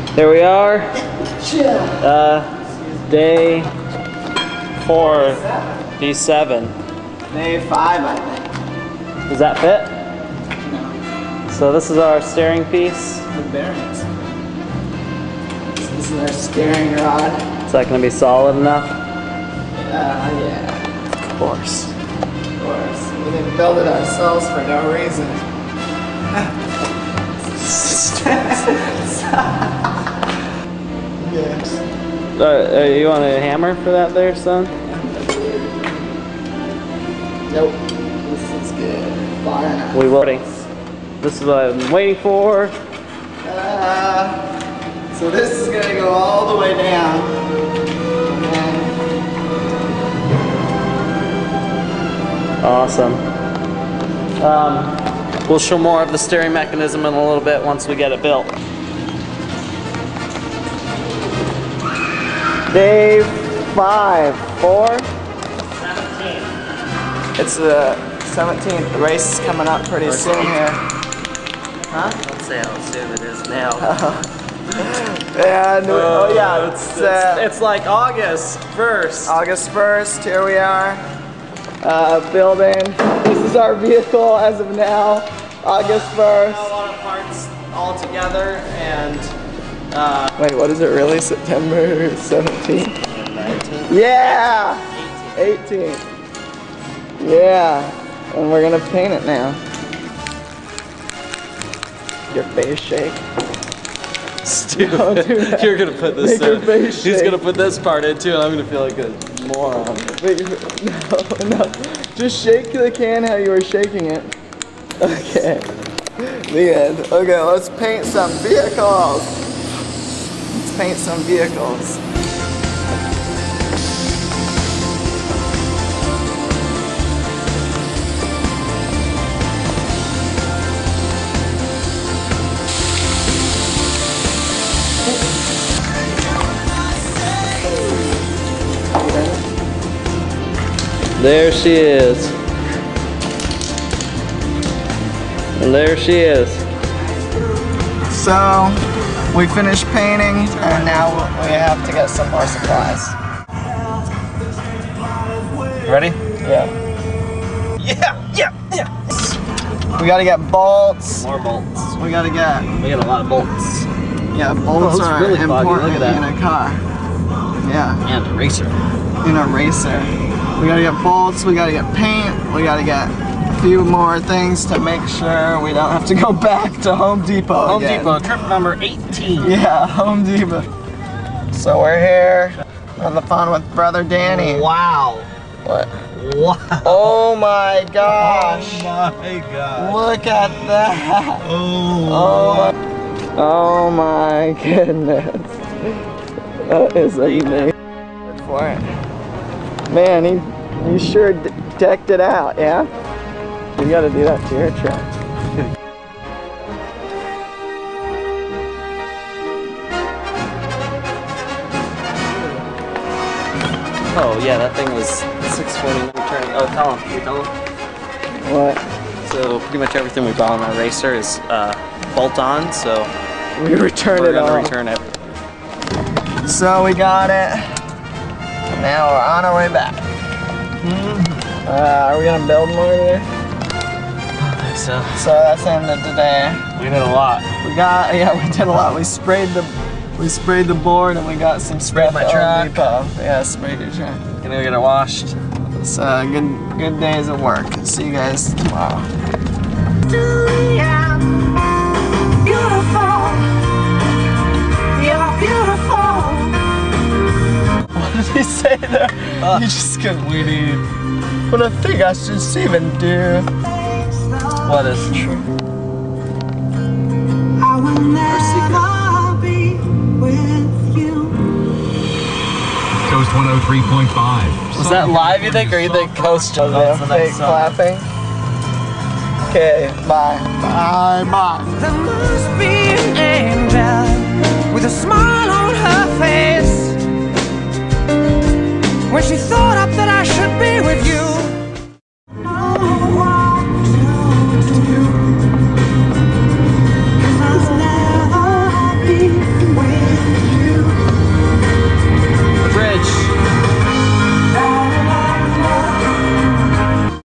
Here we are. Day 4, D7. Day 5, I think. Does that fit? No. So this is our steering piece. The bearings. So this is our steering rod. Is that going to be solid enough? Yeah. Of course. Of course. We didn't build it ourselves for no reason. Yes. You want a hammer for that there, son? Nope. This is good. Fire now. We will. This is what I've been waiting for. So this is going to go all the way down. Awesome. We'll show more of the steering mechanism in a little bit once we get it built. Day 5, 4? 17. It's the 17th. The race is coming up pretty soon here. Huh? Don't say how soon it is now. And oh yeah, it's like August 1st. August 1st, here we are. Building. This is our vehicle as of now. August 1st. A lot of parts all together and wait, what is it really? September 17th? 19th? Yeah! 18th. Yeah. And we're gonna paint it now. Your face shake. Stupid. No, do that. You're gonna put this Make your face He's shake. gonna put this part in too and I'm gonna feel like a moron. No. Just shake the can how you were shaking it. Okay. The end. Okay, let's paint some vehicles. Let's paint some vehicles. There she is. And there she is. So, we finished painting and now we have to get some more supplies. Ready? Yeah. Yeah. We gotta get bolts. More bolts. We gotta get... We got a lot of bolts. Yeah, bolts it's are really foggy. important Look at that. in a car. Yeah. And a racer. In a racer. We gotta get bolts, we gotta get paint, we gotta get a few more things to make sure we don't have to go back to Home Depot Home again. Depot, trip number 18. Yeah, Home Depot. So we're here on the phone with brother Danny. Wow. What? Wow. Oh my gosh. Oh my god. Look at that. Oh. Oh my goodness. That is amazing. Good for it. Man, he sure decked it out, yeah? You gotta do that to your truck. Oh yeah, that thing was 640 returning. Oh, tell him. You tell him. What? So pretty much everything we bought on our racer is bolt on. So We returned we're it all. gonna return it. So we got it. Now we're on our way back. Are we gonna build more here? So So that's the end of today. we did a lot. We did a lot. We sprayed the board and we got some Sprayed stuff my at Home truck. Depot. Yeah, sprayed your truck. Gonna go get it washed. It's good days of work. See you guys tomorrow. What did he say there? You just couldn't. We need. What I think I should even do. What is true? I will Our secret. never be with you. Coast 103.5. Was that live, you think, or you think Coast just Yeah, fake clapping. Okay, bye. Bye. There must be